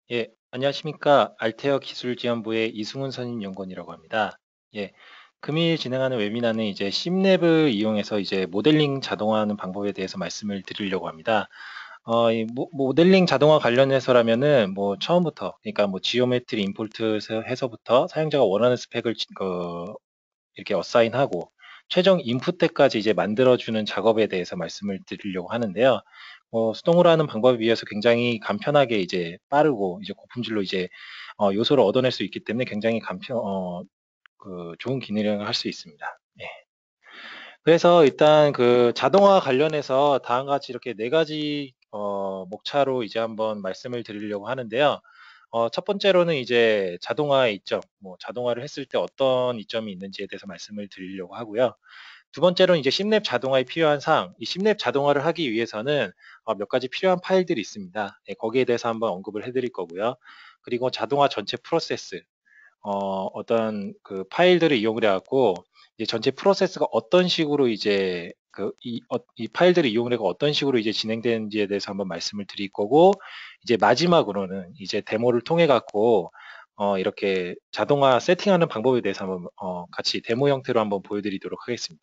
예, 안녕하십니까. 알테어 기술지원부의 이승훈 선임연구원이라고 합니다. 예, 금일 진행하는 웨비나는 이제 심랩을 이용해서 이제 모델링 자동화하는 방법에 대해서 말씀을 드리려고 합니다. 이 모델링 자동화 관련해서라면은 뭐 처음부터, 그러니까 뭐 지오메트리 임포트 해서부터 사용자가 원하는 스펙을 이렇게 어사인하고 최종 인풋 때까지 이제 만들어주는 작업에 대해서 말씀을 드리려고 하는데요. 수동으로 하는 방법에 비해서 굉장히 간편하게 이제 빠르고 이제 고품질로 이제 요소를 얻어낼 수 있기 때문에 굉장히 좋은 기능을 할 수 있습니다. 예. 그래서 일단 그 자동화 관련해서 다음과 같이 이렇게 네 가지 목차로 이제 한번 말씀을 드리려고 하는데요. 첫 번째로는 이제 자동화의 이점, 뭐 자동화를 했을 때 어떤 이점이 있는지에 대해서 말씀을 드리려고 하고요. 두 번째로는 이제 심랩 자동화에 필요한 사항, 이 심랩 자동화를 하기 위해서는 몇 가지 필요한 파일들이 있습니다. 예, 거기에 대해서 한번 언급을 해드릴 거고요. 그리고 자동화 전체 프로세스, 어떤 그 파일들을 이용을 해갖고 이제 전체 프로세스가 어떤 식으로 이제 이 파일들을 이용을 해서 어떤 식으로 이제 진행되는지에 대해서 한번 말씀을 드릴 거고, 이제 마지막으로는 이제 데모를 통해 갖고 이렇게 자동화 세팅하는 방법에 대해서 한번 같이 데모 형태로 한번 보여드리도록 하겠습니다.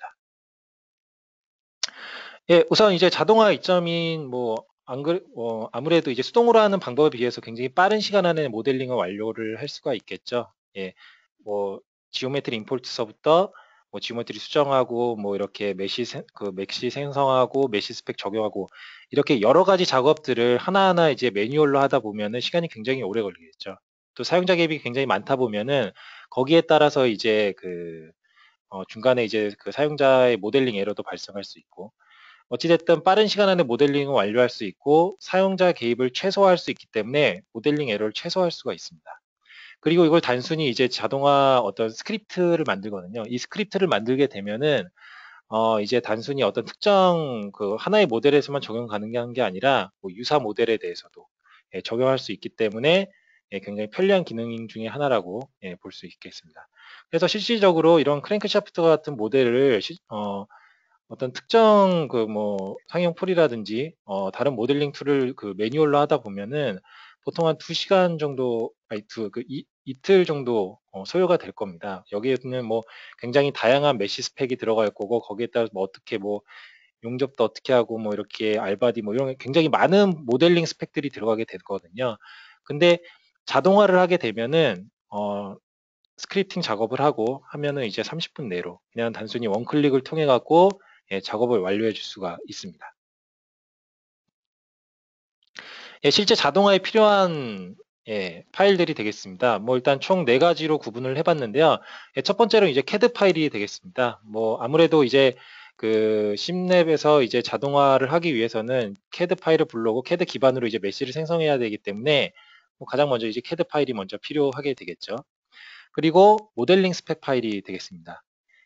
예, 우선 이제 자동화 이점인 아무래도 이제 수동으로 하는 방법에 비해서 굉장히 빠른 시간 안에 모델링을 완료를 할 수가 있겠죠. 예, 뭐 지오메트리 임포트서부터 뭐 지오메트리 수정하고 뭐 이렇게 메시 생성하고 메시 스펙 적용하고 이렇게 여러 가지 작업들을 하나하나 이제 매뉴얼로 하다 보면은 시간이 굉장히 오래 걸리겠죠. 또 사용자 갭이 굉장히 많다 보면은 거기에 따라서 이제 중간에 이제 그 사용자의 모델링 에러도 발생할 수 있고, 어찌됐든 빠른 시간 안에 모델링을 완료할 수 있고 사용자 개입을 최소화할 수 있기 때문에 모델링 에러를 최소화할 수가 있습니다. 그리고 이걸 단순히 이제 자동화 어떤 스크립트를 만들거든요. 이 스크립트를 만들게 되면은 이제 단순히 어떤 특정 그 하나의 모델에서만 적용 가능한 게 아니라 뭐 유사 모델에 대해서도 적용할 수 있기 때문에 굉장히 편리한 기능 중에 하나라고 볼 수 있겠습니다. 그래서 실질적으로 이런 크랭크샤프트 같은 모델을 어떤 특정 그 뭐 상용 폴이라든지 다른 모델링 툴을 그 매뉴얼로 하다 보면은 보통 한 2시간 정도, 아니 이틀 정도 소요가 될 겁니다. 여기에는 뭐 굉장히 다양한 메시 스펙이 들어갈 거고, 거기에 따라서 뭐 어떻게 뭐 용접도 어떻게 하고 뭐 이렇게 알바디 뭐 이런 굉장히 많은 모델링 스펙들이 들어가게 되거든요. 근데 자동화를 하게 되면은 스크립팅 작업을 하고 하면은 이제 30분 내로 그냥 단순히 원클릭을 통해 갖고 작업을 완료해 줄 수가 있습니다. 예, 실제 자동화에 필요한 파일들이 되겠습니다. 뭐 일단 총 네 가지로 구분을 해봤는데요. 첫 번째로 이제 CAD 파일이 되겠습니다. 뭐 아무래도 이제 그 심랩에서 이제 자동화를 하기 위해서는 CAD 파일을 불러오고 CAD 기반으로 이제 메시를 생성해야 되기 때문에 뭐 가장 먼저 이제 CAD 파일이 먼저 필요하게 되겠죠. 그리고 모델링 스펙 파일이 되겠습니다.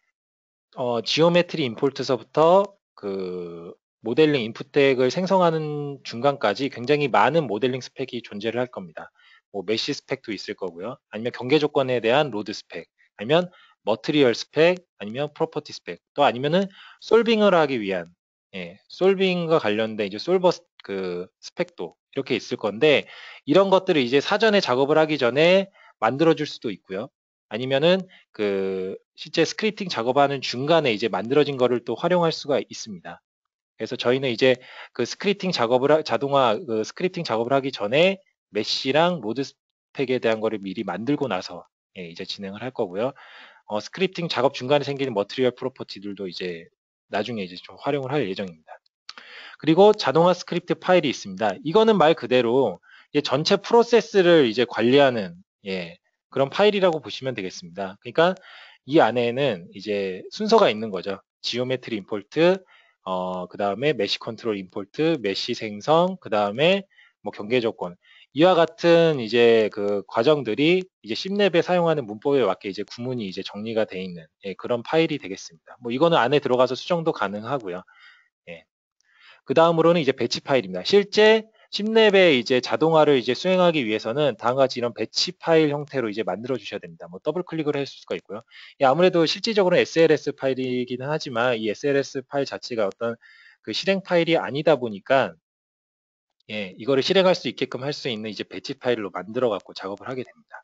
지오메트리 임포트서부터 그 모델링 인풋 덱을 생성하는 중간까지 굉장히 많은 모델링 스펙이 존재를 할 겁니다. 뭐 메시 스펙도 있을 거고요. 아니면 경계 조건에 대한 로드 스펙, 아니면 머티리얼 스펙, 아니면 프로퍼티 스펙, 또 아니면은 솔빙을 하기 위한 솔빙과 관련된 이제 솔버 그 스펙도 이렇게 있을 건데, 이런 것들을 이제 사전에 작업을 하기 전에 만들어 줄 수도 있고요. 아니면은 그 실제 스크립팅 작업하는 중간에 이제 만들어진 거를 또 활용할 수가 있습니다. 그래서 저희는 이제 그 자동화 그 스크립팅 작업을 하기 전에 메시랑 로드 스펙에 대한 거를 미리 만들고 나서 이제 진행을 할 거고요. 스크립팅 작업 중간에 생기는 머티리얼 프로퍼티들도 이제 나중에 이제 좀 활용을 할 예정입니다. 그리고 자동화 스크립트 파일이 있습니다. 이거는 말 그대로 이제 전체 프로세스를 이제 관리하는 그런 파일이라고 보시면 되겠습니다. 그러니까 이 안에는 이제 순서가 있는 거죠. 지오메트리 임포트, 그 다음에 메시 컨트롤 임포트, 메시 생성, 그 다음에 뭐 경계 조건. 이와 같은 이제 그 과정들이 이제 심랩에 사용하는 문법에 맞게 이제 구문이 이제 정리가 돼 있는 그런 파일이 되겠습니다. 뭐 이거는 안에 들어가서 수정도 가능하고요. 예. 그 다음으로는 이제 배치 파일입니다. 실제 심랩에 이제 자동화를 이제 수행하기 위해서는 다음과 같이 이런 배치 파일 형태로 이제 만들어 주셔야 됩니다. 뭐 더블 클릭을 할 수가 있고요. 아무래도 실질적으로 SLS 파일이기는 하지만 이 SLS 파일 자체가 어떤 그 실행 파일이 아니다 보니까 예, 이거를 실행할 수 있게끔 할 수 있는 이제 배치 파일로 만들어 갖고 작업을 하게 됩니다.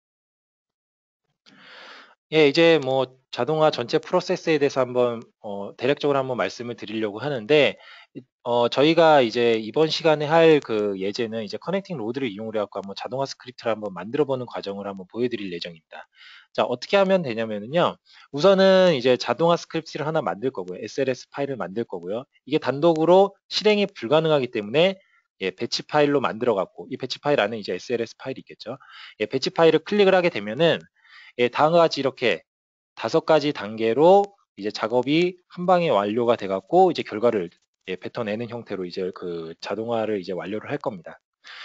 예, 이제 뭐 자동화 전체 프로세스에 대해서 한번 대략적으로 한번 말씀을 드리려고 하는데 저희가 이제 이번 시간에 할 그 예제는 이제 커넥팅 로드를 이용을 해갖고 한번 자동화 스크립트를 한번 만들어 보는 과정을 한번 보여드릴 예정입니다. 자, 어떻게 하면 되냐면요. 우선은 이제 자동화 스크립트를 하나 만들 거고요. SLS 파일을 만들 거고요. 이게 단독으로 실행이 불가능하기 때문에 예, 배치 파일로 만들어 갖고 이 배치 파일 안에 이제 SLS 파일이 있겠죠. 예, 배치 파일을 클릭을 하게 되면은 예, 다음과 같이 이렇게 5가지 단계로 이제 작업이 한 방에 완료가 돼 갖고 이제 결과를 예, 뱉어내는 형태로 이제 그 자동화를 이제 완료를 할 겁니다.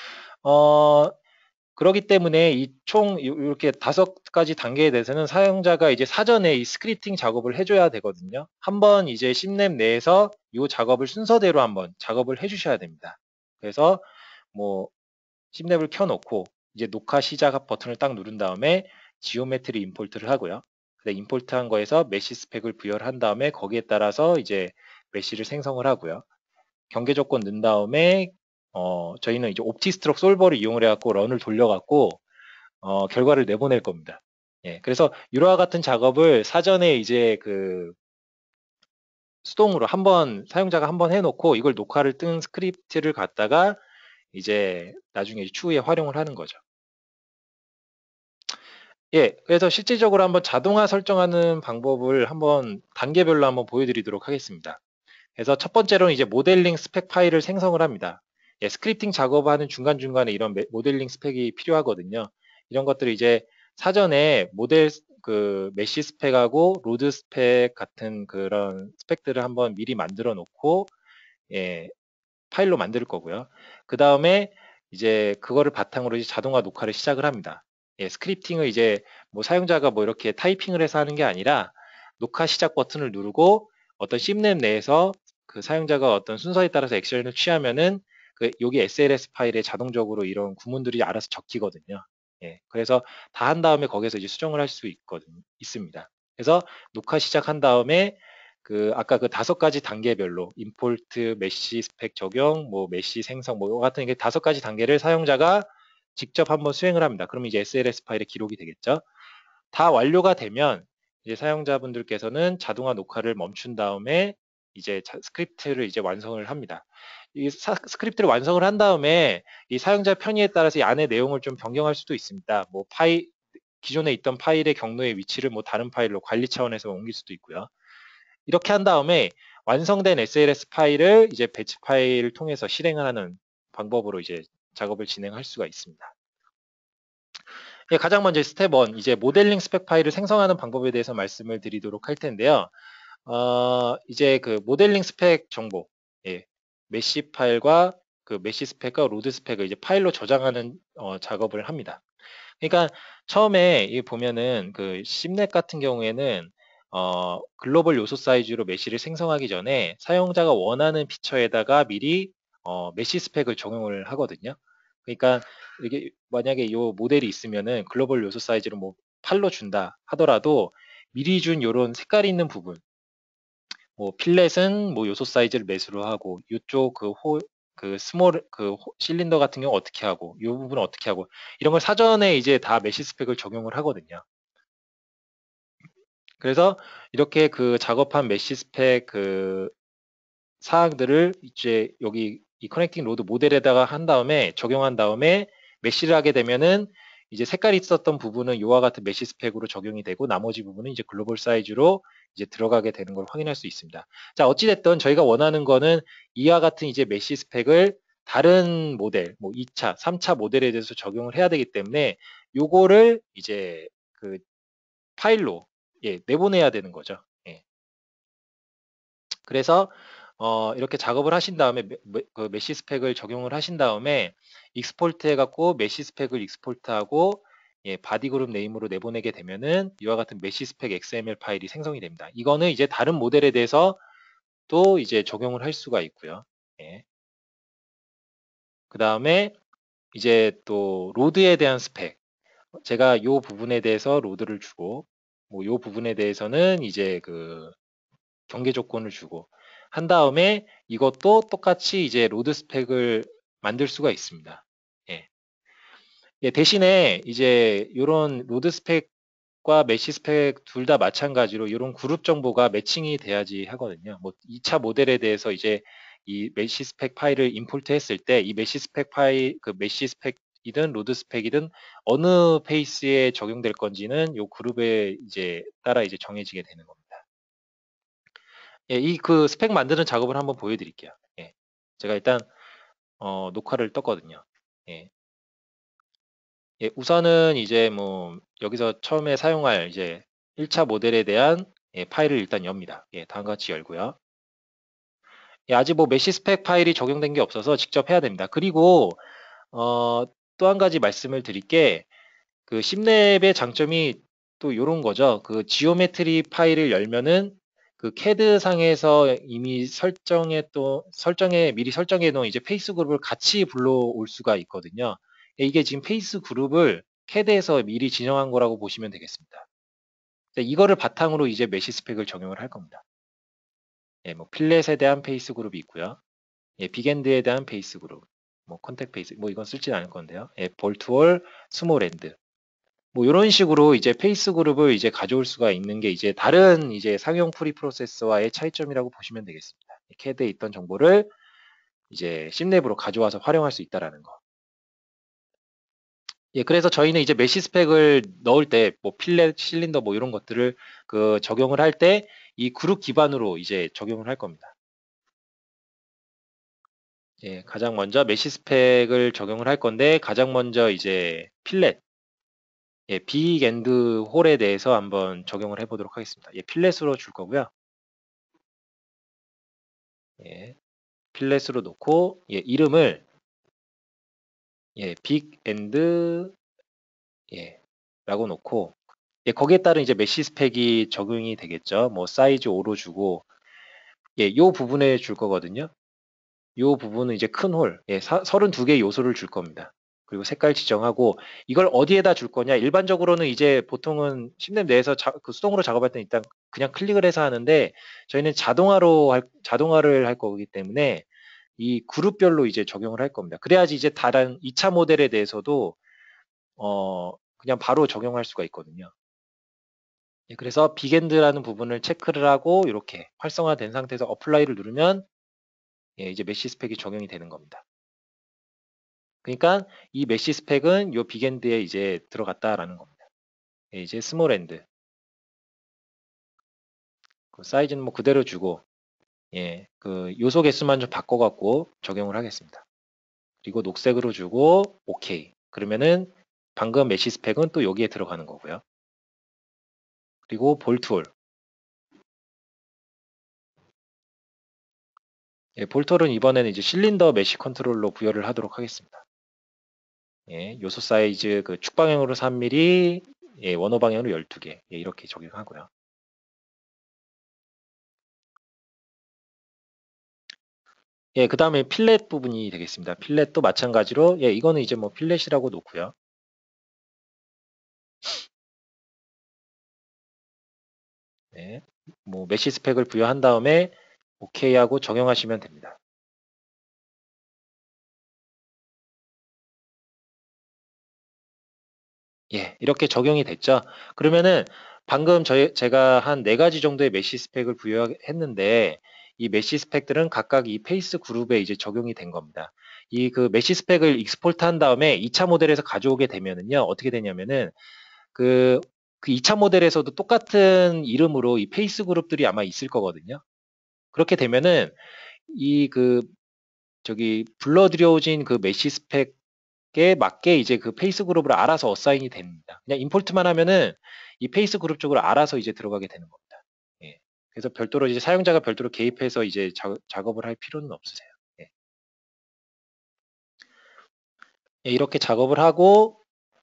그러기 때문에 이 총 이렇게 5가지 단계에 대해서는 사용자가 이제 사전에 이 스크립팅 작업을 해줘야 되거든요. 한번 이제 심랩 내에서 이 작업을 순서대로 한번 작업을 해주셔야 됩니다. 그래서 뭐 심랩을 켜놓고 이제 녹화 시작 버튼을 딱 누른 다음에 지오메트리 임포트를 하고요. 임포트 한 거에서 메시 스펙을 부여를 한 다음에 거기에 따라서 이제 메시를 생성을 하고요. 경계 조건 넣은 다음에 저희는 이제 옵티스트록 솔버를 이용을 해갖고 런을 돌려갖고 결과를 내보낼 겁니다. 예, 그래서 이와 같은 작업을 사전에 이제 그 수동으로 한번 사용자가 한번 해놓고 이걸 녹화를 뜬 스크립트를 갖다가 이제 나중에 추후에 활용을 하는 거죠. 예, 그래서 실질적으로 한번 자동화 설정하는 방법을 한번 단계별로 한번 보여드리도록 하겠습니다. 그래서 첫 번째로는 이제 모델링 스펙 파일을 생성을 합니다. 예, 스크립팅 작업하는 중간중간에 이런 모델링 스펙이 필요하거든요. 이런 것들을 이제 사전에 모델 그 메시 스펙하고 로드 스펙 같은 그런 스펙들을 한번 미리 만들어 놓고 예, 파일로 만들 거고요. 그 다음에 이제 그거를 바탕으로 이제 자동화 녹화를 시작을 합니다. 예, 스크립팅을 이제 뭐 사용자가 뭐 이렇게 타이핑을 해서 하는 게 아니라 녹화 시작 버튼을 누르고 어떤 심랩 내에서 그 사용자가 어떤 순서에 따라서 액션을 취하면은 그 여기 SLS 파일에 자동적으로 이런 구문들이 알아서 적히거든요. 예, 그래서 다 한 다음에 거기서 이제 수정을 할 수 있습니다. 그래서 녹화 시작한 다음에 그 아까 그 5가지 단계별로 임포트, 메시 스펙 적용, 뭐 메시 생성 뭐 같은 게 5가지 단계를 사용자가 직접 한번 수행을 합니다. 그러면 이제 SLS 파일에 기록이 되겠죠. 다 완료가 되면 이제 사용자분들께서는 자동화 녹화를 멈춘 다음에 이제 스크립트를 이제 완성을 합니다. 이 스크립트를 완성을 한 다음에 이 사용자 편의에 따라서 이 안에 내용을 좀 변경할 수도 있습니다. 뭐 기존에 있던 파일의 경로의 위치를 뭐 다른 파일로 관리 차원에서 옮길 수도 있고요. 이렇게 한 다음에 완성된 SLS 파일을 이제 배치 파일을 통해서 실행을 하는 방법으로 이제 작업을 진행할 수가 있습니다. 예, 가장 먼저 스텝 1, 이제 모델링 스펙 파일을 생성하는 방법에 대해서 말씀을 드리도록 할 텐데요. 이제 그 모델링 스펙 정보, 예, 메시 파일과 그 메시 스펙과 로드 스펙을 이제 파일로 저장하는 작업을 합니다. 그러니까 처음에 이 보면은 그 심넷 같은 경우에는 글로벌 요소 사이즈로 메시를 생성하기 전에 사용자가 원하는 피처에다가 미리 메시 스펙을 적용을 하거든요. 그러니까 이게 만약에 이 모델이 있으면은 글로벌 요소 사이즈를 뭐 8로 준다 하더라도 미리 준 요런 색깔이 있는 부분, 뭐 필렛은 뭐 요소 사이즈를 매수로 하고 이쪽 그 스몰 실린더 같은 경우 어떻게 하고 이 부분은 어떻게 하고 이런 걸 사전에 이제 다 메시 스펙을 적용을 하거든요. 그래서 이렇게 그 작업한 메시 스펙 그 사항들을 이제 여기 이 커넥팅 로드 모델에다가 한 다음에 적용한 다음에 메시를 하게 되면은 이제 색깔이 있었던 부분은 이와 같은 메시 스펙으로 적용이 되고 나머지 부분은 이제 글로벌 사이즈로 이제 들어가게 되는 걸 확인할 수 있습니다. 자, 어찌됐든 저희가 원하는 거는 이와 같은 이제 메시 스펙을 다른 모델, 뭐 2차, 3차 모델에 대해서 적용을 해야 되기 때문에 요거를 이제 그 파일로 예, 내보내야 되는 거죠. 예. 그래서 이렇게 작업을 하신 다음에 그 메시 스펙을 적용을 하신 다음에 익스포트 해갖고 메시 스펙을 익스포트하고 예, 바디 그룹 네임으로 내보내게 되면은 이와 같은 메시 스펙 XML 파일이 생성이 됩니다. 이거는 이제 다른 모델에 대해서 또 이제 적용을 할 수가 있고요. 예. 그 다음에 이제 또 로드에 대한 스펙. 제가 이 부분에 대해서 로드를 주고 뭐 이 부분에 대해서는 이제 그 경계 조건을 주고 한 다음에 이것도 똑같이 이제 로드 스펙을 만들 수가 있습니다. 예. 예, 대신에 이제 이런 로드 스펙과 메시 스펙 둘 다 마찬가지로 이런 그룹 정보가 매칭이 돼야지 하거든요. 뭐 2차 모델에 대해서 이제 이 메시 스펙 파일을 임포트 했을 때 이 메시 스펙 파일, 그 메시 스펙이든 로드 스펙이든 어느 페이스에 적용될 건지는 요 그룹에 이제 따라 이제 정해지게 되는 겁니다. 예, 이 그 스펙 만드는 작업을 한번 보여드릴게요. 예. 제가 일단 녹화를 떴거든요. 예. 예, 우선은 이제 뭐 여기서 처음에 사용할 이제 1차 모델에 대한 예, 파일을 일단 엽니다. 예, 다음과 같이 열고요. 예, 아직 뭐 메시 스펙 파일이 적용된 게 없어서 직접 해야 됩니다. 그리고 또 한 가지 말씀을 드릴 게 그 심랩의 장점이 또 이런 거죠. 그 지오메트리 파일을 열면은 그 캐드 상에서 이미 설정에 미리 설정해 놓은 이제 페이스 그룹을 같이 불러올 수가 있거든요. 예, 이게 지금 페이스 그룹을 캐드에서 미리 진영한 거라고 보시면 되겠습니다. 이거를 바탕으로 이제 메시 스펙을 적용을 할 겁니다. 예, 뭐 필렛에 대한 페이스 그룹이 있고요. 예, 빅엔드에 대한 페이스 그룹, 뭐 컨택 페이스, 뭐 이건 쓸지 않을 건데요. 예, 볼트월, 스몰 엔드. 뭐 이런 식으로 이제 페이스 그룹을 이제 가져올 수가 있는 게 이제 다른 이제 상용 프리 프로세서와의 차이점이라고 보시면 되겠습니다. 캐드에 있던 정보를 이제 심랩으로 가져와서 활용할 수 있다라는 거. 예, 그래서 저희는 이제 메시 스펙을 넣을 때 뭐 필렛, 실린더 뭐 이런 것들을 그 적용을 할 때 이 그룹 기반으로 이제 적용을 할 겁니다. 예, 가장 먼저 메시 스펙을 적용을 할 건데 가장 먼저 이제 필렛, 예, 빅 앤드 홀에 대해서 한번 적용을 해보도록 하겠습니다. 예, 필렛으로 줄 거고요. 예, 필렛으로 놓고 예, 이름을 예, 빅 앤드 예, 라고 놓고 예, 거기에 따른 이제 메시 스펙이 적용이 되겠죠. 뭐 사이즈 5로 주고 예, 요 부분에 줄 거거든요. 요 부분은 이제 큰 홀, 예, 32개 요소를 줄 겁니다. 그리고 색깔 지정하고 이걸 어디에다 줄 거냐? 일반적으로는 이제 보통은 심랩 내에서 그 수동으로 작업할 때는 일단 그냥 클릭을 해서 하는데 저희는 자동화를 할 거기 때문에 이 그룹별로 이제 적용을 할 겁니다. 그래야지 이제 다른 2차 모델에 대해서도 그냥 바로 적용할 수가 있거든요. 예, 그래서 빅엔드라는 부분을 체크를 하고 이렇게 활성화된 상태에서 어플라이를 누르면 예, 이제 메시 스펙이 적용이 되는 겁니다. 그러니까 이 메시 스펙은 요 빅엔드에 이제 들어갔다라는 겁니다. 예, 이제 스몰 엔드 그 사이즈는 뭐 그대로 주고 예, 그 요소 개수만 좀 바꿔갖고 적용을 하겠습니다. 그리고 녹색으로 주고 오케이. 그러면은 방금 메시 스펙은 또 여기에 들어가는 거고요. 그리고 볼트홀. 예, 볼트홀은 이번에는 이제 실린더 메시 컨트롤로 부여를 하도록 하겠습니다. 예, 요소 사이즈 그 축 방향으로 3mm, 예, 원호 방향으로 12개. 예, 이렇게 적용하고요. 예, 그 다음에 필렛 부분이 되겠습니다. 필렛도 마찬가지로, 예, 이거는 이제 뭐 필렛이라고 놓고요. 네, 뭐 메시 스펙을 부여한 다음에 오케이 하고 적용하시면 됩니다. 예, 이렇게 적용이 됐죠. 그러면은 방금 제가 한 4가지 정도의 메시 스펙을 부여했는데 이 메시 스펙들은 각각 이 페이스 그룹에 이제 적용이 된 겁니다. 이 그 메시 스펙을 익스포트 한 다음에 2차 모델에서 가져오게 되면은요, 어떻게 되냐면은 그, 그 2차 모델에서도 똑같은 이름으로 이 페이스 그룹들이 아마 있을 거거든요. 그렇게 되면은 이 그 저기 불러들여진 그 메시 스펙에 맞게 이제 그 페이스 그룹을 알아서 어사인이 됩니다. 그냥 임포트만 하면은 이 페이스 그룹 쪽으로 알아서 이제 들어가게 되는 겁니다. 예. 그래서 별도로 이제 사용자가 별도로 개입해서 이제 작업을 할 필요는 없으세요. 예. 예, 이렇게 작업을 하고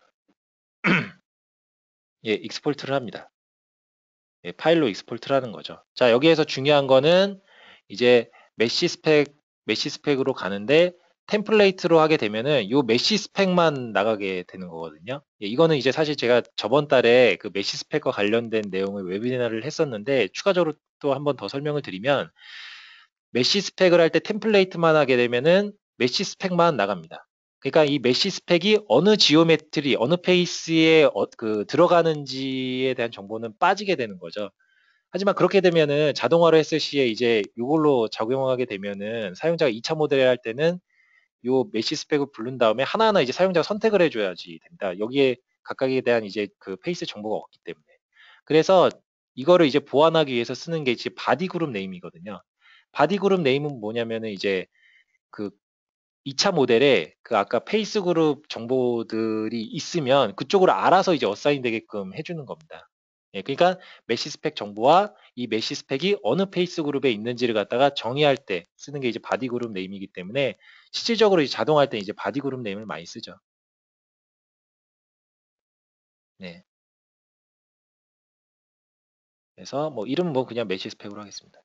예, 익스포트를 합니다. 예, 파일로 익스포트를 하는 거죠. 자, 여기에서 중요한 거는 이제 메시 스펙, 메시 스펙으로 가는데 템플레이트로 하게 되면은 요 메시 스펙만 나가게 되는 거거든요. 예, 이거는 이제 사실 제가 저번 달에 그 메시 스펙과 관련된 내용을 웨비나를 했었는데 추가적으로 또 한 번 더 설명을 드리면 메시 스펙을 할 때 템플레이트만 하게 되면은 메시 스펙만 나갑니다. 그러니까 이 메시 스펙이 어느 지오메트리, 어느 페이스에 들어가는지에 대한 정보는 빠지게 되는 거죠. 하지만 그렇게 되면은 자동화로 했을 시에 이제 이걸로 적용하게 되면은 사용자가 2차 모델을 할 때는 요 메시 스펙을 부른 다음에 하나하나 이제 사용자가 선택을 해줘야지 됩니다. 여기에 각각에 대한 이제 그 페이스 정보가 없기 때문에. 그래서 이거를 이제 보완하기 위해서 쓰는 게 이제 바디 그룹 네임이거든요. 바디 그룹 네임은 뭐냐면은 이제 그 2차 모델에 그 아까 페이스 그룹 정보들이 있으면 그쪽으로 알아서 이제 어사인 되게끔 해주는 겁니다. 예, 그러니까 메시 스펙 정보와 이 메시 스펙이 어느 페이스 그룹에 있는지를 갖다가 정의할 때 쓰는 게 이제 바디 그룹 네임이기 때문에 실질적으로 이제 자동화할 때 이제 바디 그룹 네임을 많이 쓰죠. 네. 그래서 뭐 이름 뭐 그냥 메시 스펙으로 하겠습니다.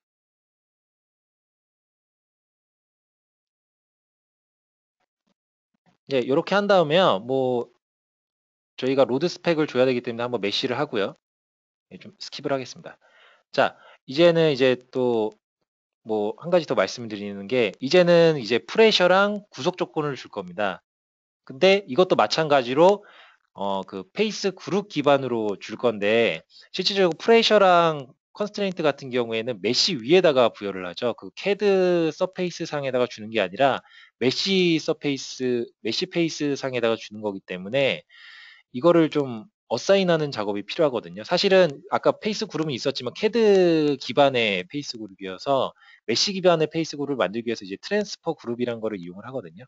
네, 이렇게 한 다음에요. 뭐 저희가 로드 스펙을 줘야 되기 때문에 한번 메시를 하고요. 예, 좀 스킵을 하겠습니다. 자, 이제는 이제 또 뭐 한 가지 더 말씀드리는 게 이제는 이제 프레셔랑 구속 조건을 줄 겁니다. 근데 이것도 마찬가지로 그 페이스 그룹 기반으로 줄 건데 실질적으로 프레셔랑 컨스트레인트 같은 경우에는 메시 위에다가 부여를 하죠. 그 캐드 서페이스 상에다가 주는 게 아니라 메시 페이스 상에다가 주는 거기 때문에 이거를 좀 어사인하는 작업이 필요하거든요. 사실은 아까 페이스 그룹은 있었지만 캐드 기반의 페이스 그룹이어서 메시 기반의 페이스 그룹을 만들기 위해서 이제 트랜스퍼 그룹이란 거를 이용을 하거든요.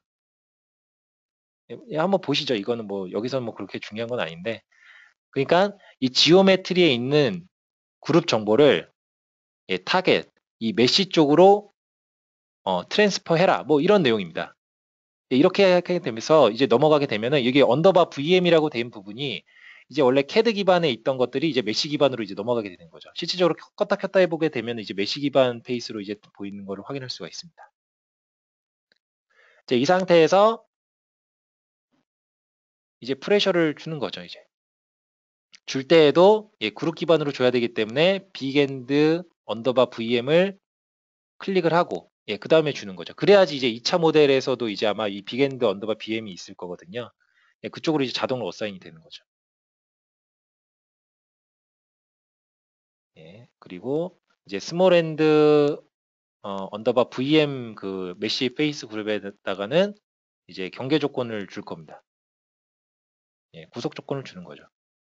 예, 한번 보시죠. 이거는 뭐 여기서는 뭐 그렇게 중요한 건 아닌데. 그러니까 이 지오메트리에 있는 그룹 정보를 예, 타겟, 이 메시 쪽으로 트랜스퍼 해라. 뭐 이런 내용입니다. 예, 이렇게 하게 되면서 이제 넘어가게 되면은 이게 언더바 VM이라고 된 부분이 이제 원래 캐드 기반에 있던 것들이 이제 메시 기반으로 이제 넘어가게 되는 거죠. 실질적으로 껐다 켰다 해보게 되면 이제 메시 기반 페이스로 이제 보이는 것을 확인할 수가 있습니다. 이제 이 상태에서 이제 프레셔를 주는 거죠. 이제 줄 때에도 예, 그룹 기반으로 줘야 되기 때문에 빅엔드 언더바 VM을 클릭을 하고 예, 그 다음에 주는 거죠. 그래야지 이제 2차 모델에서도 이제 아마 이 빅엔드 언더바 BM이 있을 거거든요. 예, 그쪽으로 이제 자동으로 어사인이 되는 거죠. 예, 그리고 이제 스몰핸드 언더바 VM 그 메시 페이스 그룹에다가는 이제 경계 조건을 줄 겁니다. 예, 구속 조건을 주는 거죠.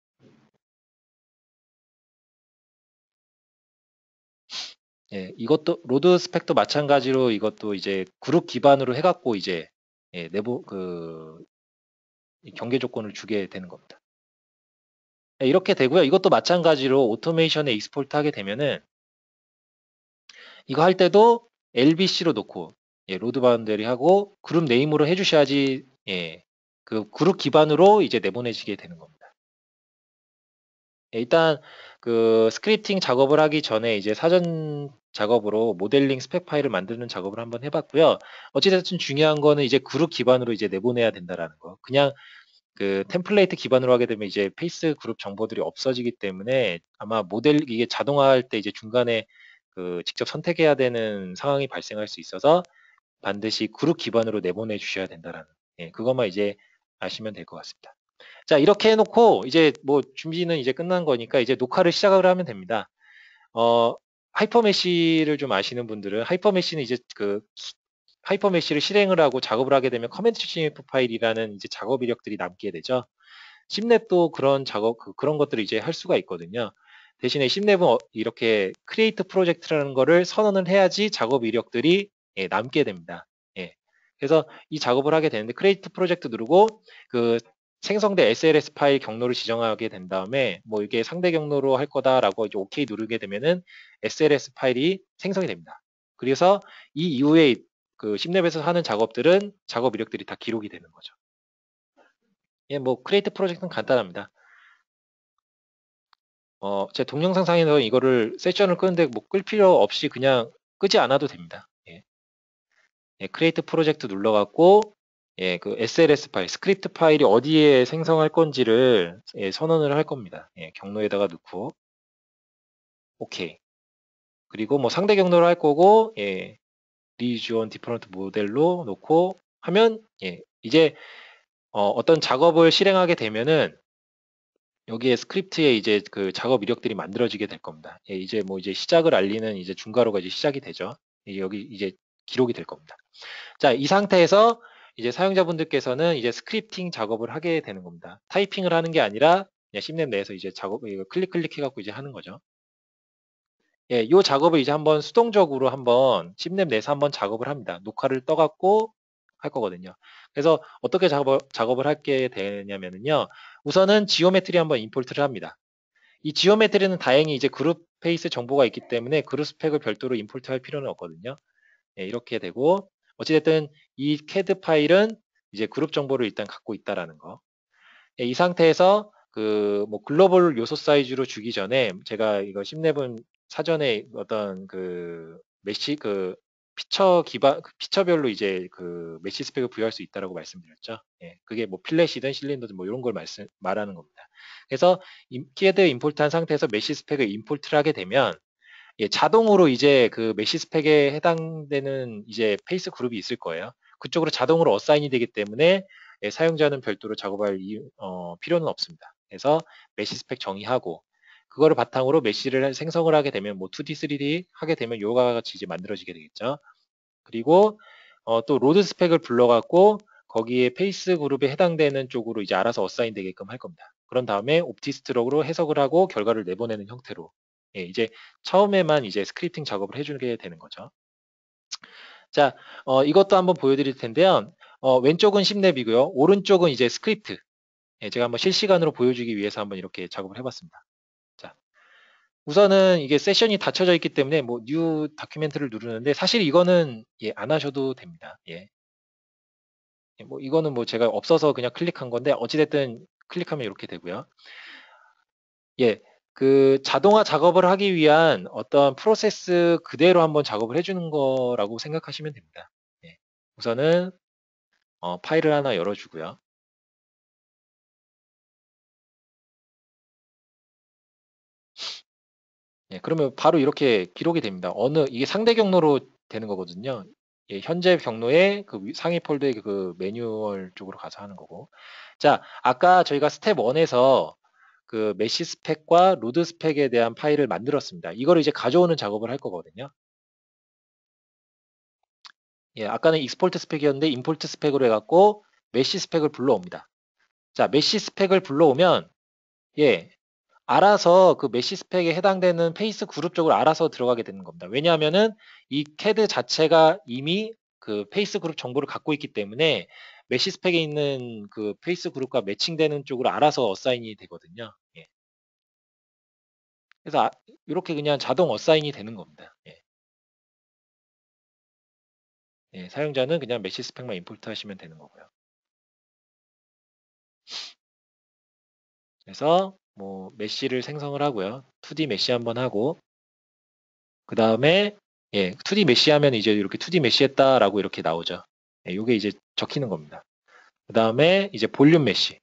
예, 이것도 로드 스펙도 마찬가지로 이것도 이제 그룹 기반으로 해갖고 이제 예, 내부 경계 조건을 주게 되는 겁니다. 예, 이렇게 되고요. 이것도 마찬가지로 오토메이션에 익스포트 하게 되면은 이거 할 때도 LBC로 놓고 예, 로드 바운더리 하고 그룹 네임으로 해주셔야지 예, 그 그룹 기반으로 이제 내보내지게 되는 겁니다. 예, 일단 그 스크립팅 작업을 하기 전에 이제 사전 작업으로 모델링 스펙 파일을 만드는 작업을 한번 해봤고요. 어찌됐든 중요한 거는 이제 그룹 기반으로 이제 내보내야 된다라는 거. 그냥 그 템플레이트 기반으로 하게 되면 이제 페이스 그룹 정보들이 없어지기 때문에 아마 모델 이게 자동화할 때 이제 중간에 그 직접 선택해야 되는 상황이 발생할 수 있어서 반드시 그룹 기반으로 내보내 주셔야 된다라는 예, 그것만 이제 아시면 될 것 같습니다. 자, 이렇게 해놓고 이제 뭐 준비는 이제 끝난 거니까 이제 녹화를 시작을 하면 됩니다. 어, 하이퍼메시를 좀 아시는 분들은 하이퍼메시는 이제 그 하이퍼메시를 실행을 하고 작업을 하게 되면 커맨드 CMF 파일이라는 이제 작업 이력들이 남게 되죠. 심랩도 그런 작업 그런 것들을 이제 할 수가 있거든요. 대신에 심랩은 이렇게 크리에이트 프로젝트라는 거를 선언을 해야지 작업 이력들이 예, 남게 됩니다. 예. 그래서 이 작업을 하게 되는데 크리에이트 프로젝트 누르고 그 생성된 SLS 파일 경로를 지정하게 된 다음에 뭐 이게 상대 경로로 할 거다라고 이제 OK 누르게 되면은 SLS 파일이 생성이 됩니다. 그래서 이 이후에 그 심랩에서 하는 작업들은 작업 이력들이 다 기록이 되는 거죠. 예, 뭐 크리에이트 프로젝트는 간단합니다. 제 동영상상에서 이거를 세션을 끄는데 뭐 끌 필요 없이 그냥 끄지 않아도 됩니다. 예. 예, 크리에이트 프로젝트 눌러갖고 예, 그 SLS 파일, 스크립트 파일이 어디에 생성할 건지를 예, 선언을 할 겁니다. 예, 경로에다가 넣고 오케이. 그리고 뭐 상대 경로를 할 거고 예, 리주원 디퍼런트 모델로 놓고 하면 이제 어떤 작업을 실행하게 되면은 여기에 스크립트에 이제 그 작업 이력들이 만들어지게 될 겁니다. 이제 뭐 이제 시작을 알리는 이제 중괄호가 이제 시작이 되죠. 여기 이제 기록이 될 겁니다. 자, 이 상태에서 이제 사용자분들께서는 이제 스크립팅 작업을 하게 되는 겁니다. 타이핑을 하는 게 아니라 그냥 심랩 내에서 이제 작업, 이거 클릭 해갖고 이제 하는 거죠. 이 작업을 이제 한번 수동적으로 한번 심랩 내에서 한번 작업을 합니다. 녹화를 떠갖고 할 거거든요. 그래서 어떻게 작업을 하게 되냐면요. 우선은 지오메트리 한번 임포트를 합니다. 이 지오메트리는 다행히 이제 그룹 페이스 정보가 있기 때문에 그룹 스펙을 별도로 임포트 할 필요는 없거든요. 이렇게 되고 어찌됐든 이 CAD 파일은 이제 그룹 정보를 일단 갖고 있다라는 거. 이 상태에서 그 뭐 글로벌 요소 사이즈로 주기 전에 제가 이거 심랩은 사전에 어떤 그 메시 그 피처 기반 피처별로 이제 그 메시 스펙을 부여할 수 있다라고 말씀드렸죠. 그게 뭐 필렛이든 실린더든 뭐 이런 걸 말하는 겁니다. 그래서 CAD 임포트한 상태에서 메시 스펙을 임포트를 하게 되면 자동으로 이제 그 메시 스펙에 해당되는 이제 페이스 그룹이 있을 거예요. 그쪽으로 자동으로 어사인이 되기 때문에 사용자는 별도로 작업할 필요는 없습니다. 그래서 메시 스펙 정의하고 그거를 바탕으로 메시를 생성을 하게 되면 뭐 2D, 3D 하게 되면 요가 같이 이제 만들어지게 되겠죠. 그리고 또 로드 스펙을 불러갖고 거기에 페이스 그룹에 해당되는 쪽으로 이제 알아서 어사인 되게끔 할 겁니다. 그런 다음에 옵티스트록으로 해석을 하고 결과를 내보내는 형태로 이제 처음에만 이제 스크립팅 작업을 해주게 되는 거죠. 자, 이것도 한번 보여드릴 텐데요. 왼쪽은 심랩이고요. 오른쪽은 이제 스크립트. 제가 한번 실시간으로 보여주기 위해서 한번 이렇게 작업을 해봤습니다. 자, 우선은 이게 세션이 닫혀져 있기 때문에 뭐 뉴 다큐멘트를 누르는데 사실 이거는 안 하셔도 됩니다. 뭐 이거는 뭐 제가 없어서 그냥 클릭한 건데 어찌됐든 클릭하면 이렇게 되고요. 그 자동화 작업을 하기 위한 어떤 프로세스 그대로 한번 작업을 해주는 거라고 생각하시면 됩니다. 우선은 파일을 하나 열어주고요. 그러면 바로 이렇게 기록이 됩니다. 이게 상대 경로로 되는 거거든요. 현재 경로에 그 상위 폴더의 그 매뉴얼 쪽으로 가서 하는 거고. 자, 아까 저희가 스텝 1에서 그 메시 스펙과 로드 스펙에 대한 파일을 만들었습니다. 이거를 이제 가져오는 작업을 할 거거든요. 아까는 익스포트 스펙이었는데 임포트 스펙으로 해갖고 메시 스펙을 불러옵니다. 자, 메시 스펙을 불러오면 알아서 그 메시 스펙에 해당되는 페이스 그룹 쪽으로 알아서 들어가게 되는 겁니다. 왜냐하면은 이 CAD 자체가 이미 그 페이스 그룹 정보를 갖고 있기 때문에 메시 스펙에 있는 그 페이스 그룹과 매칭되는 쪽으로 알아서 어사인이 되거든요. 그래서 이렇게 그냥 자동 어사인이 되는 겁니다. 사용자는 그냥 메시 스펙만 임포트 하시면 되는 거고요. 그래서 뭐 메시를 생성을 하고요. 2D 메시 한번 하고 그 다음에 2D 메시 하면 이제 이렇게 2D 메시 했다라고 이렇게 나오죠. 이게 이제 적히는 겁니다. 그 다음에 이제 볼륨 메시.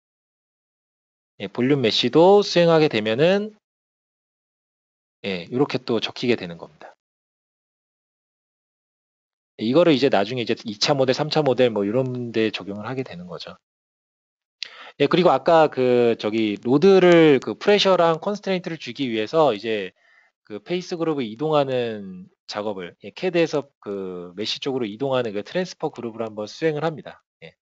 볼륨 메시도 수행하게 되면은 이렇게 또 적히게 되는 겁니다. 이거를 이제 나중에 이제 2차 모델, 3차 모델 뭐 이런 데 적용을 하게 되는 거죠. 그리고 아까 그 저기 로드를 그 프레셔랑 컨스트레인트를 주기 위해서 이제 그 페이스 그룹을 이동하는 작업을 CAD에서 그 메시 쪽으로 이동하는 그 트랜스퍼 그룹을 한번 수행을 합니다.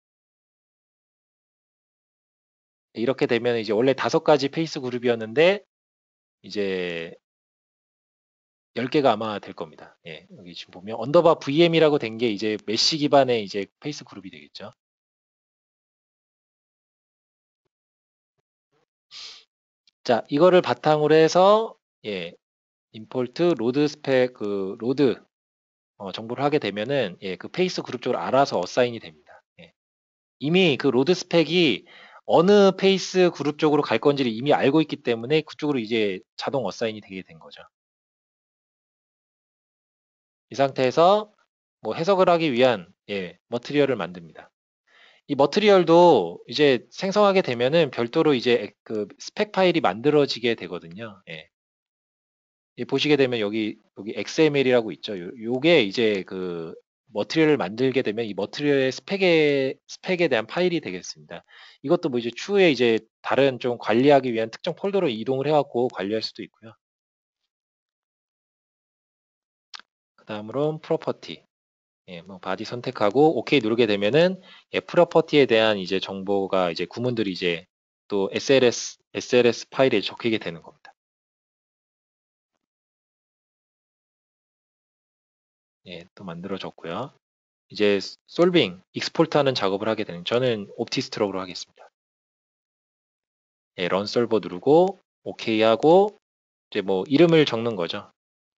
이렇게 되면 이제 원래 5가지 페이스 그룹이었는데 이제 10개가 아마 될 겁니다. 여기 지금 보면 언더바 VM이라고 된 게 이제 메시 기반의 이제 페이스 그룹이 되겠죠. 자, 이거를 바탕으로 해서 임포트 로드 스펙 그 로드 정보를 하게 되면은 그 페이스 그룹 쪽으로 알아서 어사인이 됩니다. 이미 그 로드 스펙이 어느 페이스 그룹 쪽으로 갈 건지를 이미 알고 있기 때문에 그쪽으로 이제 자동 어사인이 되게 된 거죠. 이 상태에서 뭐 해석을 하기 위한 머티리얼을 만듭니다. 이 머티리얼도 이제 생성하게 되면은 별도로 이제 그 스펙 파일이 만들어지게 되거든요. 보시게 되면 여기 XML이라고 있죠. 요게 이제 그 머티리얼을 만들게 되면 이 머티리얼의 스펙에 대한 파일이 되겠습니다. 이것도 뭐 이제 추후에 이제 다른 좀 관리하기 위한 특정 폴더로 이동을 해갖고 관리할 수도 있고요. 그 다음으로 프로퍼티. 예, 뭐 바디 선택하고 OK 누르게 되면은 예, 프로퍼티에 대한 이제 정보가 이제 구문들이 이제 또 SLS 파일에 적히게 되는 겁니다. 예, 또 만들어졌고요. 이제 솔빙, 익스포트하는 작업을 하게 되는 저는 옵티스트럭으로 하겠습니다. 예, 런 솔버 누르고 OK 하고 이제 뭐 이름을 적는 거죠.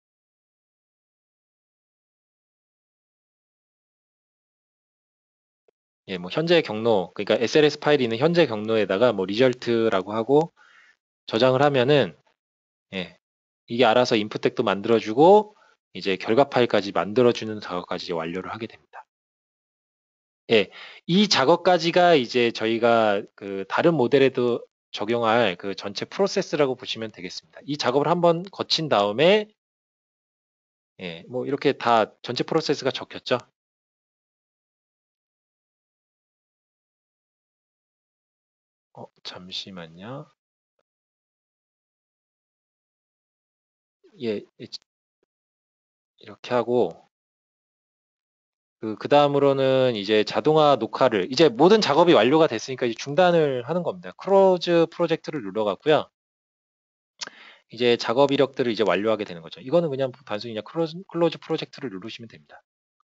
예, 뭐 현재 경로, 그러니까 SLS 파일이 있는 현재 경로에다가 뭐 리절트라고 하고 저장을 하면은 예, 이게 알아서 인풋 텍도 만들어주고 이제 결과 파일까지 만들어주는 작업까지 이제 완료를 하게 됩니다. 예, 이 작업까지가 이제 저희가 그 다른 모델에도 적용할 그 전체 프로세스라고 보시면 되겠습니다. 이 작업을 한번 거친 다음에 예, 뭐 이렇게 다 전체 프로세스가 적혔죠. 잠시만요. 예, 이렇게 하고 그 다음으로는 이제 자동화 녹화를 이제 모든 작업이 완료가 됐으니까 이제 중단을 하는 겁니다. 크로즈 프로젝트를 눌러갖고요. 이제 작업 이력들을 이제 완료하게 되는 거죠. 이거는 그냥 단순히 그냥 클로즈 프로젝트를 누르시면 됩니다.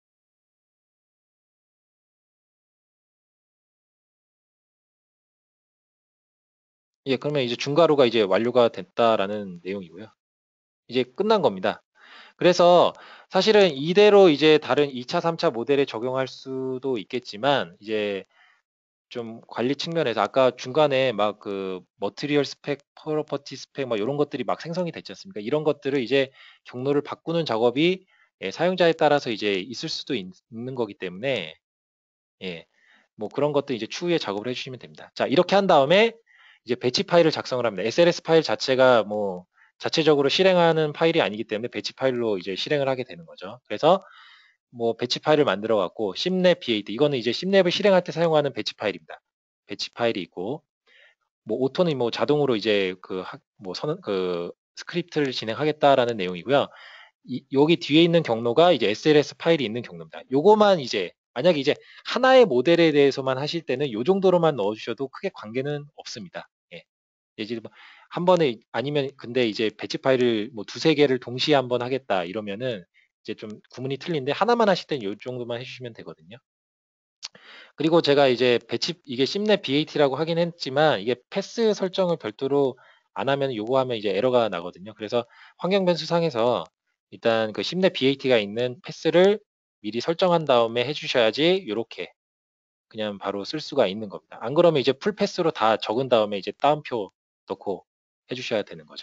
예, 그러면 이제 중괄호가 이제 완료가 됐다라는 내용이고요. 이제 끝난 겁니다. 그래서 사실은 이대로 이제 다른 2차, 3차 모델에 적용할 수도 있겠지만 이제 좀 관리 측면에서 아까 중간에 막 그 머티리얼 스펙, 프로퍼티 스펙 막 이런 것들이 막 생성이 됐지 않습니까? 이런 것들을 이제 경로를 바꾸는 작업이 예, 사용자에 따라서 이제 있을 수도 는 거기 때문에 예, 뭐 그런 것도 이제 추후에 작업을 해주시면 됩니다. 자, 이렇게 한 다음에 이제 배치 파일을 작성을 합니다. SLS 파일 자체가 뭐 자체적으로 실행하는 파일이 아니기 때문에 배치 파일로 이제 실행을 하게 되는 거죠. 그래서 뭐 배치 파일을 만들어 갖고 심랩 BAD 이거는 이제 심랩을 실행할 때 사용하는 배치 파일입니다. 배치 파일이 있고 뭐 오토는 뭐 자동으로 이제 그 스크립트를 진행하겠다라는 내용이고요. 여기 뒤에 있는 경로가 이제 SLS 파일이 있는 경로입니다. 요거만 이제 만약에 이제 하나의 모델에 대해서만 하실 때는 요 정도로만 넣어주셔도 크게 관계는 없습니다. 예. 예를 들면 한 번에 아니면 근데 이제 배치 파일을 뭐 두세 개를 동시에 한번 하겠다 이러면은 이제 좀 구문이 틀린데 하나만 하실 때는 요 정도만 해주시면 되거든요. 그리고 제가 이제 이게 심랩 BAT라고 하긴 했지만 이게 패스 설정을 별도로 안 하면 요거 하면 이제 에러가 나거든요. 그래서 환경 변수상에서 일단 그 심랩 BAT가 있는 패스를 미리 설정한 다음에 해주셔야지 이렇게 그냥 바로 쓸 수가 있는 겁니다. 안 그러면 이제 풀 패스로 다 적은 다음에 이제 따옴표 넣고 해주셔야 되는 거죠.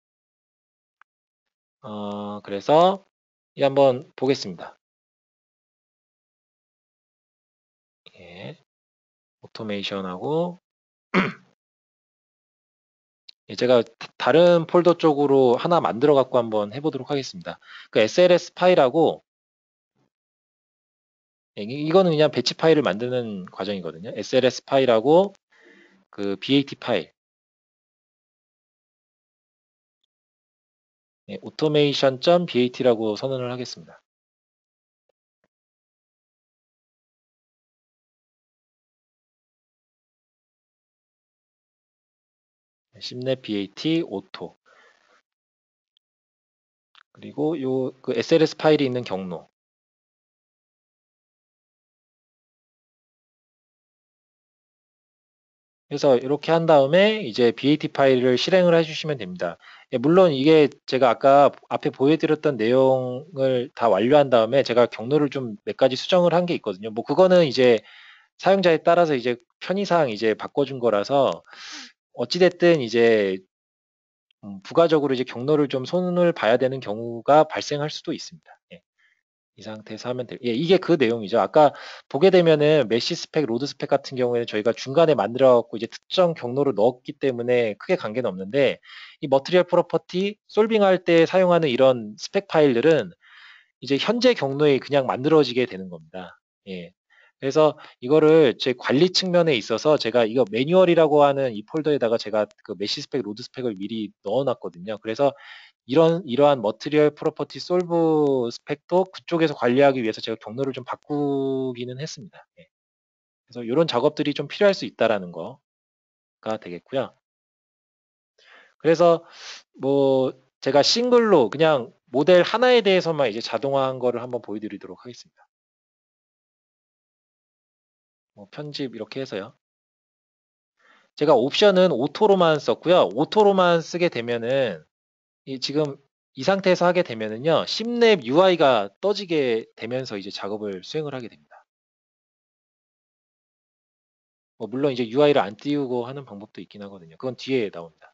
그래서 이 한번 보겠습니다. 예, 오토메이션하고 예, 제가 다른 폴더 쪽으로 하나 만들어 갖고 한번 해보도록 하겠습니다. 그 SLS 파일하고 예, 이거는 그냥 배치 파일을 만드는 과정이거든요. SLS 파일하고 그 BAT 파일 예, automation.bat라고 선언을 하겠습니다. 심랩 BAT auto 그리고 요 그 SLS 파일이 있는 경로 그래서 이렇게 한 다음에 이제 BAT 파일을 실행을 해주시면 됩니다. 예, 물론 이게 제가 아까 앞에 보여드렸던 내용을 다 완료한 다음에 제가 경로를 좀 몇 가지 수정을 한 게 있거든요. 뭐 그거는 이제 사용자에 따라서 이제 편의상 이제 바꿔준 거라서 어찌됐든 이제 부가적으로 이제 경로를 좀 손을 봐야 되는 경우가 발생할 수도 있습니다. 예. 이 상태에서 하면 돼. 예, 이게 그 내용이죠. 아까 보게 되면은 메시 스펙, 로드 스펙 같은 경우에는 저희가 중간에 만들어 갖고 이제 특정 경로를 넣었기 때문에 크게 관계는 없는데 이 머티리얼 프로퍼티 솔빙 할 때 사용하는 이런 스펙 파일들은 이제 현재 경로에 그냥 만들어지게 되는 겁니다. 예. 그래서 이거를 제 관리 측면에 있어서 제가 이거 매뉴얼이라고 하는 이 폴더에다가 제가 그 메시 스펙, 로드 스펙을 미리 넣어놨거든요. 그래서 이러한 머티리얼 프로퍼티 솔브 스펙도 그쪽에서 관리하기 위해서 제가 경로를 좀 바꾸기는 했습니다. 예. 그래서 이런 작업들이 좀 필요할 수 있다라는 거가 되겠고요. 그래서 뭐 제가 싱글로 그냥 모델 하나에 대해서만 이제 자동화한 거를 한번 보여드리도록 하겠습니다. 뭐 편집 이렇게 해서요. 제가 옵션은 오토로만 썼고요. 오토로만 쓰게 되면은 지금 이 상태에서 하게 되면은요. 심랩 UI가 떠지게 되면서 이제 작업을 수행을 하게 됩니다. 뭐 물론 이제 UI를 안 띄우고 하는 방법도 있긴 하거든요. 그건 뒤에 나옵니다.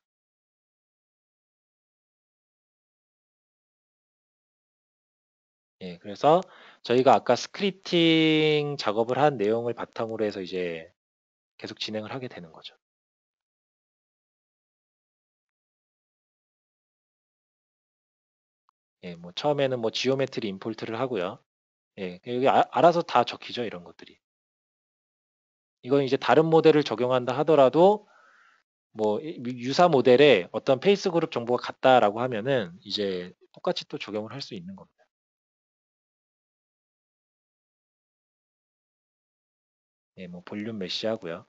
예, 그래서 저희가 아까 스크립팅 작업을 한 내용을 바탕으로 해서 이제 계속 진행을 하게 되는 거죠. 예, 뭐 처음에는 뭐 지오메트리 임포트를 하고요. 예, 여기 알아서 다 적히죠, 이런 것들이. 이건 이제 다른 모델을 적용한다 하더라도 뭐 유사 모델에 어떤 페이스 그룹 정보가 같다라고 하면은 이제 똑같이 또 적용을 할 수 있는 겁니다. 예, 뭐 볼륨 메시 하고요.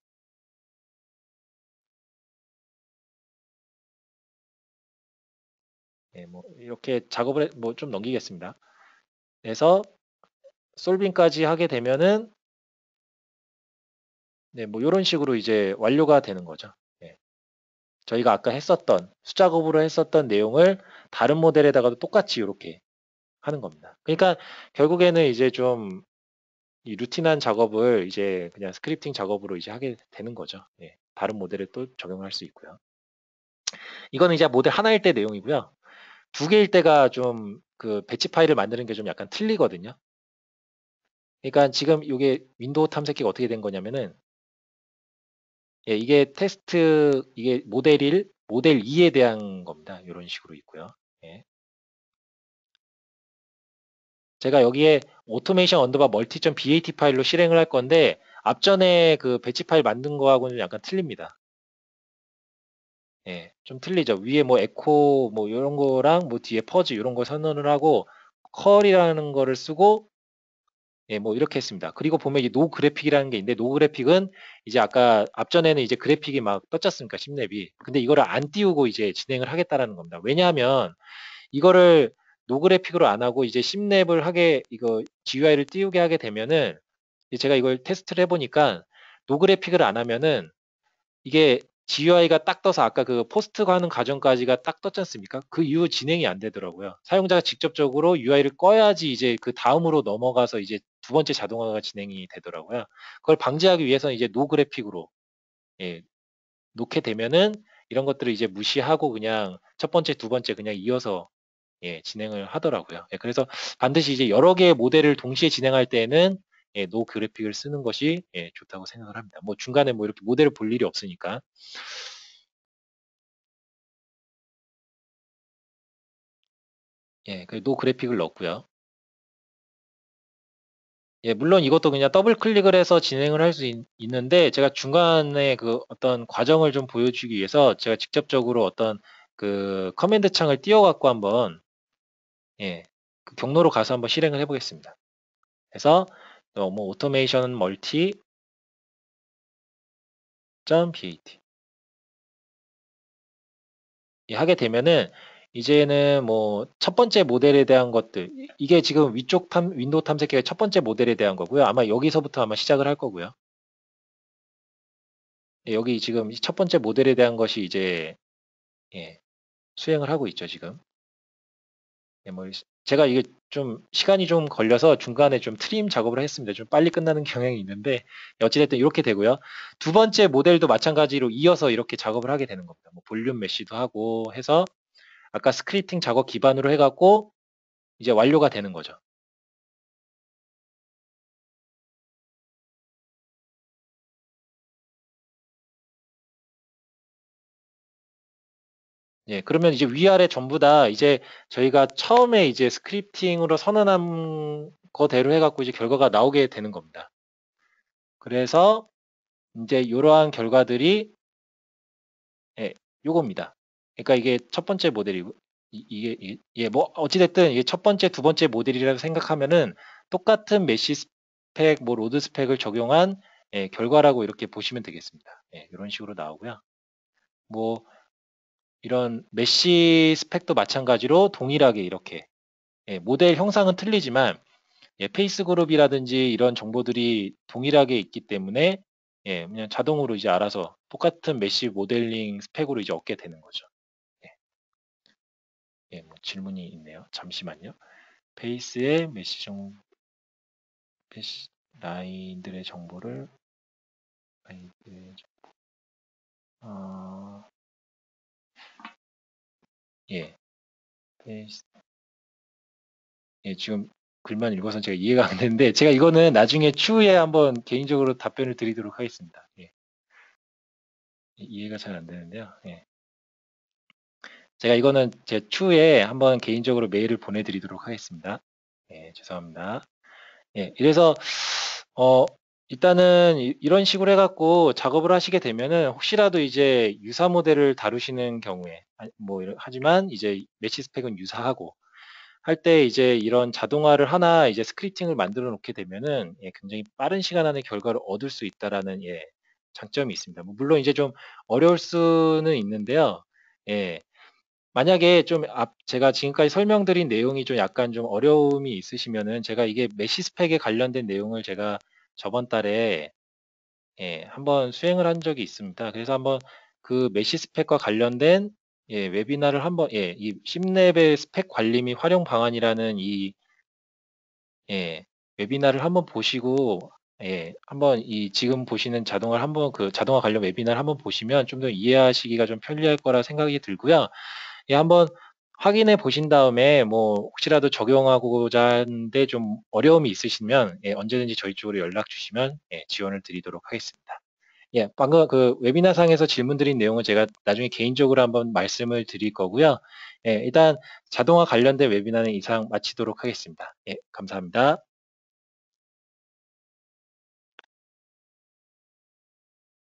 예, 뭐 이렇게 작업을 뭐 좀 넘기겠습니다. 그래서 솔빙까지 하게 되면은 네, 뭐 이런 식으로 이제 완료가 되는 거죠. 예. 저희가 아까 했었던 수작업으로 했었던 내용을 다른 모델에다가도 똑같이 이렇게 하는 겁니다. 그러니까 결국에는 이제 좀 이 루틴한 작업을 이제 그냥 스크립팅 작업으로 이제 하게 되는 거죠. 예. 다른 모델에 또 적용할 수 있고요. 이거는 이제 모델 하나일 때 내용이고요. 두 개일 때가 좀 그 배치 파일을 만드는 게 좀 약간 틀리거든요. 그러니까 지금 이게 윈도우 탐색기가 어떻게 된 거냐면은 예, 이게 테스트 이게 모델 1, 모델 2에 대한 겁니다. 이런 식으로 있고요. 예. 제가 여기에 오토메이션 언더바 멀티.bat 파일로 실행을 할 건데 앞전에 그 배치 파일 만든 거하고는 약간 틀립니다. 예, 좀 틀리죠. 위에 뭐 에코 뭐 이런 거랑 뭐 뒤에 퍼즈 이런 거 선언을 하고 컬이라는 거를 쓰고 예, 뭐 이렇게 했습니다. 그리고 보면 이제 노 그래픽이라는 게 있는데 노 그래픽은 이제 아까 앞전에는 이제 그래픽이 막 떴지 않습니까? 심랩이. 근데 이거를 안 띄우고 이제 진행을 하겠다라는 겁니다. 왜냐하면 이거를 노 그래픽으로 안 하고 이제 심랩을 하게 이거 GUI를 띄우게 하게 되면은 제가 이걸 테스트를 해보니까 노 그래픽을 안 하면은 이게 GUI가 딱 떠서 아까 그 포스트 가는 과정까지가 딱 떴지 않습니까? 그 이후 진행이 안 되더라고요. 사용자가 직접적으로 UI를 꺼야지 이제 그 다음으로 넘어가서 이제 두 번째 자동화가 진행이 되더라고요. 그걸 방지하기 위해서는 이제 노 그래픽으로 예, 놓게 되면은 이런 것들을 이제 무시하고 그냥 첫 번째, 두 번째 그냥 이어서 예, 진행을 하더라고요. 예, 그래서 반드시 이제 여러 개의 모델을 동시에 진행할 때는 예, 노 그래픽을 쓰는 것이 예, 좋다고 생각을 합니다. 뭐 중간에 뭐 이렇게 모델을 볼 일이 없으니까. 예, 그노 그래픽을 넣었고요. 예, 물론 이것도 그냥 더블 클릭을 해서 진행을 할 수 있는데 제가 중간에 그 어떤 과정을 좀 보여주기 위해서 제가 직접적으로 어떤 그 커맨드 창을 띄워갖고 한번 예, 그 경로로 가서 한번 실행을 해보겠습니다. 그래서 뭐 오토메이션 멀티 .bat 예, 하게 되면은 이제는 뭐 첫 번째 모델에 대한 것들 이게 지금 위쪽 윈도우 탐색기가 첫 번째 모델에 대한 거고요. 아마 여기서부터 아마 시작을 할 거고요. 예, 여기 지금 첫 번째 모델에 대한 것이 이제 예, 수행을 하고 있죠 지금. 예, 뭐 제가 이게 좀 시간이 좀 걸려서 중간에 좀 트림 작업을 했습니다. 좀 빨리 끝나는 경향이 있는데 어찌됐든 이렇게 되고요. 두 번째 모델도 마찬가지로 이어서 이렇게 작업을 하게 되는 겁니다. 뭐 볼륨 메쉬도 하고 해서 아까 스크립팅 작업 기반으로 해갖고 이제 완료가 되는 거죠. 예, 그러면 이제 위아래 전부 다 이제 저희가 처음에 이제 스크립팅으로 선언한 거대로 해갖고 이제 결과가 나오게 되는 겁니다. 그래서 이제 이러한 결과들이 예, 요겁니다. 그러니까 이게 첫 번째 모델이고 예, 뭐 어찌됐든 이게 첫 번째, 두 번째 모델이라고 생각하면은 똑같은 메시 스펙, 뭐 로드 스펙을 적용한 예, 결과라고 이렇게 보시면 되겠습니다. 예, 이런 식으로 나오고요. 뭐 이런 메시 스펙도 마찬가지로 동일하게 이렇게 예, 모델 형상은 틀리지만 예, 페이스 그룹이라든지 이런 정보들이 동일하게 있기 때문에 예, 그냥 자동으로 이제 알아서 똑같은 메시 모델링 스펙으로 이제 얻게 되는 거죠. 예, 예, 뭐 질문이 있네요. 잠시만요. 페이스의 메시 라인들의 정보를 라인들의 어, 예, 페이스 예, 지금 글만 읽어서 제가 이해가 안 되는데 제가 이거는 나중에 추후에 한번 개인적으로 답변을 드리도록 하겠습니다. 예, 이해가 잘 안 되는데요. 예. 제가 이거는 제 추후에 한번 개인적으로 메일을 보내드리도록 하겠습니다. 예, 죄송합니다. 예, 이래서 어, 일단은 이런 식으로 해갖고 작업을 하시게 되면은 혹시라도 이제 유사 모델을 다루시는 경우에 뭐 하지만 이제 매치 스펙은 유사하고 할 때 이제 이런 자동화를 하나 이제 스크립팅을 만들어 놓게 되면은 예, 굉장히 빠른 시간 안에 결과를 얻을 수 있다라는 예, 장점이 있습니다. 뭐 물론 이제 좀 어려울 수는 있는데요. 예, 만약에 좀 제가 지금까지 설명드린 내용이 좀 약간 좀 어려움이 있으시면은 제가 이게 메시 스펙에 관련된 내용을 제가 저번 달에 예, 한번 수행을 한 적이 있습니다. 그래서 한번 그 메시 스펙과 관련된 예, 웨비나를 한번 예, 이 심랩의 스펙 관리 및 활용 방안이라는 이 예, 웨비나를 한번 보시고 예, 한번 이 지금 보시는 자동화를 한번 그 자동화 관련 웨비나를 한번 보시면 좀 더 이해하시기가 좀 편리할 거라 생각이 들고요. 예, 한번 확인해 보신 다음에 뭐 혹시라도 적용하고자 하는데 좀 어려움이 있으시면 예, 언제든지 저희 쪽으로 연락 주시면 예, 지원을 드리도록 하겠습니다. 예, 방금 그 웨비나상에서 질문 드린 내용은 제가 나중에 개인적으로 한번 말씀을 드릴 거고요. 예, 일단 자동화 관련된 웨비나는 이상 마치도록 하겠습니다. 예, 감사합니다.